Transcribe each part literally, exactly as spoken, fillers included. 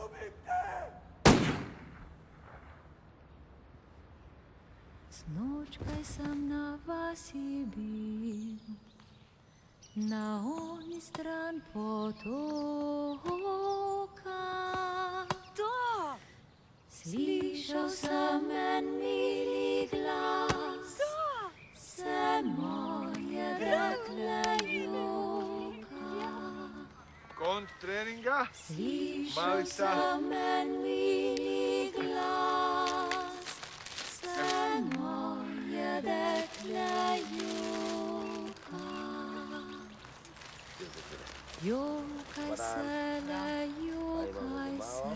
Ljubim te! Snoć kaj sam na vasi bil, na oni stran potoka. Da! Slišal sem en mili glas, Da! se moje dekle joka. Konc treninga? Slišal sem en mili glas, se moje dekle joka. Jokaj se, le jokaj se,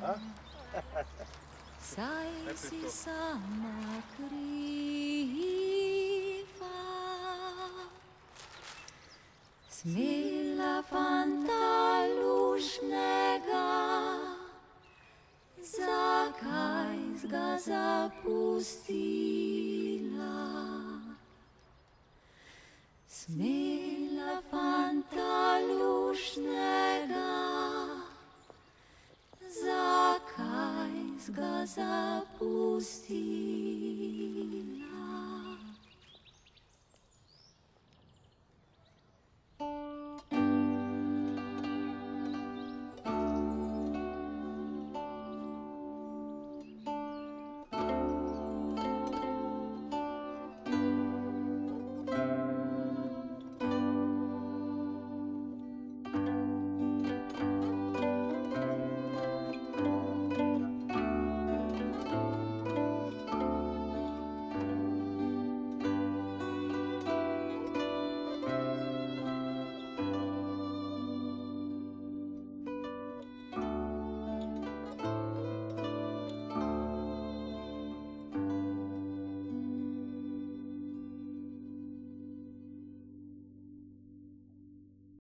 saj si sama kriva. Smela fanta lušnega, zakaj ga zapustila? Smela fanta lušnega, zakaj ga zapustila?